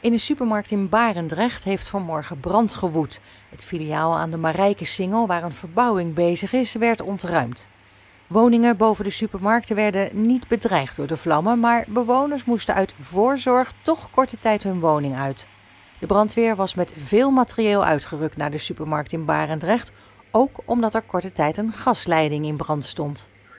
In een supermarkt in Barendrecht heeft vanmorgen brand gewoed. Het filiaal aan de Marijkesingel, waar een verbouwing bezig is, werd ontruimd. Woningen boven de supermarkten werden niet bedreigd door de vlammen, maar bewoners moesten uit voorzorg toch korte tijd hun woning uit. De brandweer was met veel materieel uitgerukt naar de supermarkt in Barendrecht, ook omdat er korte tijd een gasleiding in brand stond.